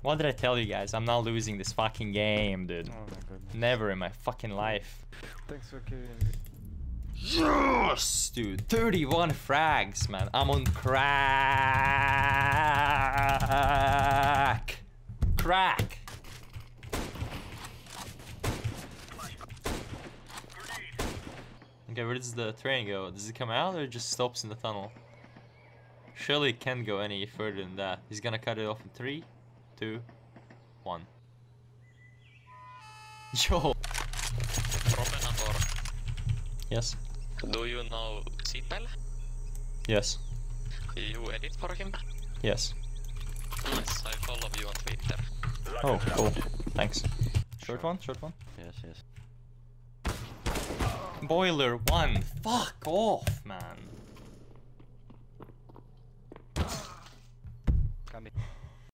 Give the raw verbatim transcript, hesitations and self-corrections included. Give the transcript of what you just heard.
What did I tell you guys? I'm not losing this fucking game, dude. Oh my goodness. Never in my fucking life. Thanks for killing me. Yes, dude. thirty-one frags, man. I'm on crack. Crack. Okay, where does the train go? Does it come out or it just stops in the tunnel? Surely it can't go any further than that. He's gonna cut it off in three, two, one. Yo. Propenator. Yes. Do you know zipel? Yes. You edit for him? Yes. Nice, I follow you on Twitter. Oh, cool. Thanks. Short one? Short one? Yes, yes. Boiler one. Fuck off, man. Coming.